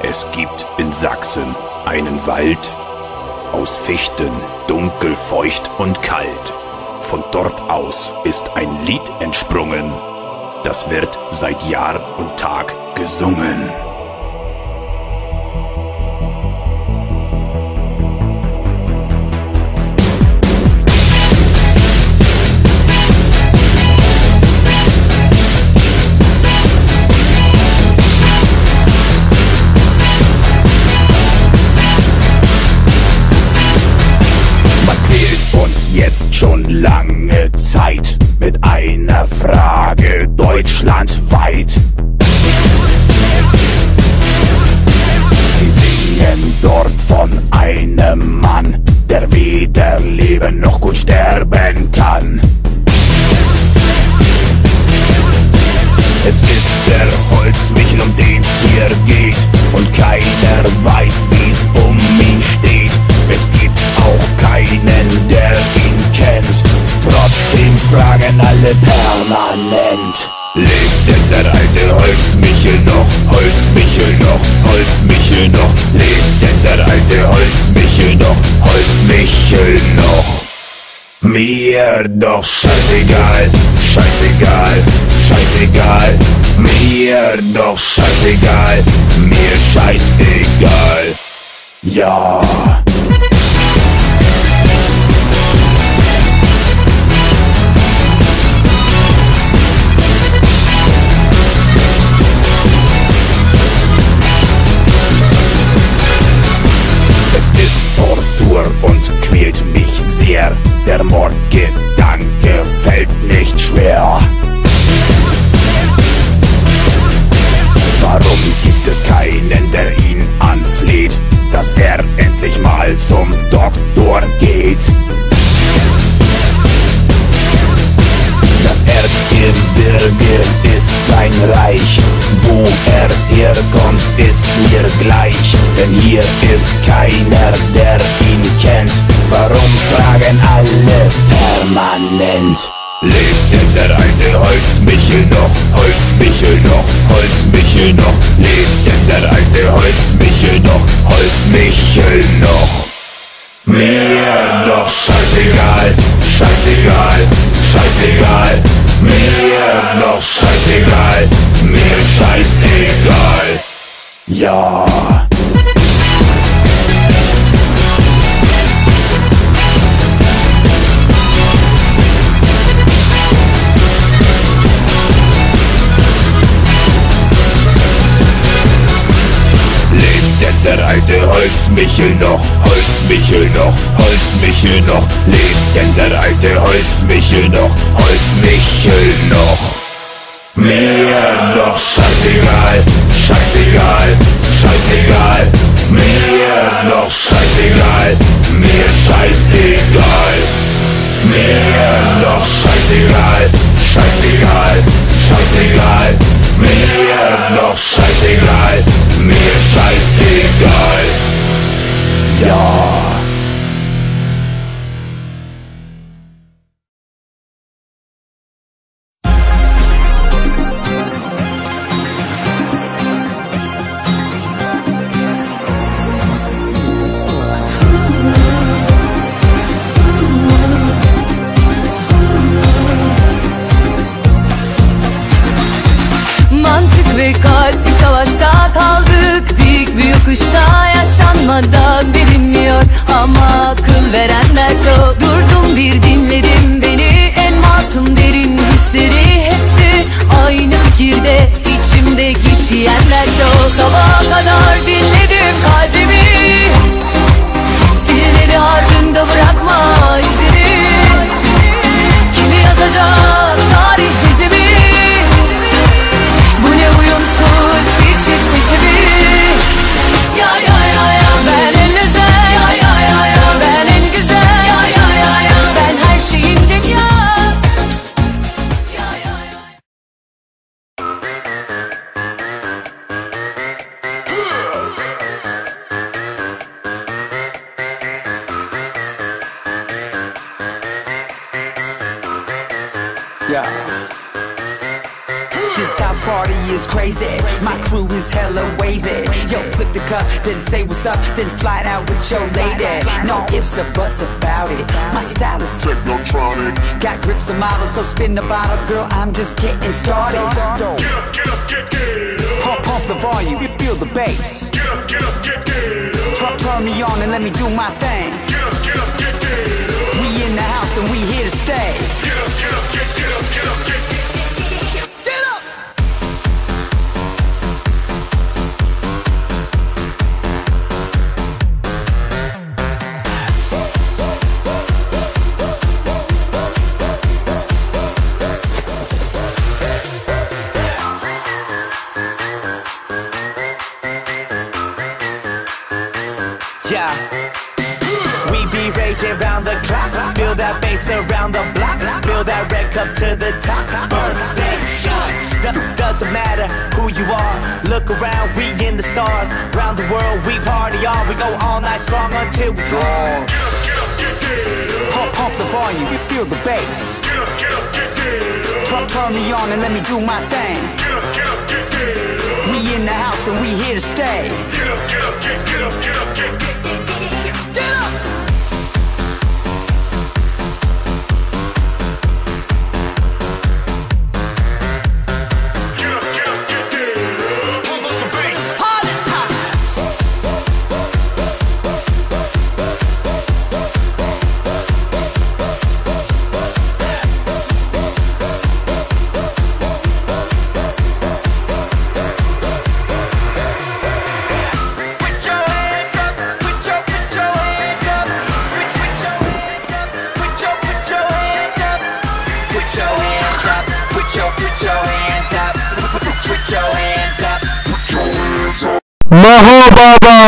Es gibt in Sachsen einen Wald aus Fichten, dunkel, feucht und kalt. Von dort aus ist ein Lied entsprungen, das wird seit Jahr und Tag gesungen. Jetzt schon lange Zeit mit einer Frage deutschlandweit. Sie singen dort von einem Mann, der weder leben noch gut sterben kann. Es ist der Holzmichel, um den's hier geht, und keiner weiß, wie's um ihn steht. Es gibt auch keinen, der ihn kennt, trotzdem fragen alle permanent. Lebt denn der alte Holzmichel noch, Holzmichel noch, Holzmichel noch? Lebt denn der alte Holzmichel noch, Holzmichel noch? Mir doch scheißegal, scheißegal, scheißegal. Mir doch scheißegal, mir scheißegal. Ja. Es ist Tortur und quält mich sehr. Der Mordgedanke fällt nicht schwer. Warum gibt es keinen, der ihn anfleht, dass er endlich mal zum Doktor geht? Das Erzgebirge ist sein Reich, wo er herkommt, ist mir gleich, denn hier ist keiner, der ihn kennt. Warum fragen alle permanent? Lebt denn der alte Holzmichel noch, Holzmichel noch, Holzmichel noch? Lebt denn der alte Holzmichel noch, Holzmichel noch? Mir doch scheißegal, scheißegal, scheißegal. Mir doch scheißegal, mir scheißegal. Ja. Der alte Holzmichel noch, Holzmichel noch, Holzmichel noch? Lebt denn der alte Holzmichel noch, Holzmichel noch? Mir doch scheißegal, scheißegal, scheißegal. Mir doch scheißegal, mir scheißegal. Mir doch scheißegal, scheißegal, scheißegal. Mir doch scheißegal, mir scheißegal. Ja. Mantık ve kalp bir savaşta kaldık. Dik bir yokuşta yaşanmadan bilinmiyor, ama akıl verenler çok. Durdum bir dinledim beni, en masum derin hisleri hepsi aynı fikirde, içimde git diyenler çok. Sabaha kadar dinledim kalbimi, sinirleri ardında bırakma izini. Kimi yazacak tarih bizimi? Bu ne uyumsuz bir çift seçimi. Ya ya ya ya ben en özel, ya ya ya ya ben en güzel, ya ya ya ya ben her şeyin dünya. Ya ya ya. Yeah. This house party is crazy. My crew is hella wavy. Yo, flip the cup, then say what's up, then slide out with your lady. No ifs or buts about it. My style is Technotronic. Got grips and models, so spin the bottle, girl. I'm just getting started. Get up, get up. Pump the volume, you feel the bass. Get up, get up. Turn me on and let me do my thing. Get up, get up. We in the house and we here to stay. Get up, get up, get up. Get up! Yeah, we be raging round the clock. Feel that bass around the block. Feel that red cup to the top. Birthday shots. Doesn't matter who you are. Look around, we in the stars. Round the world, we party on. We go all night strong until we gone. Get up, get up. Pump the volume, you feel the bass. Get up, get up. Turn me on and let me do my thing. Get up, get up. We in the house and we here to stay. Get up, get up, get up. Get up! Maho Baba.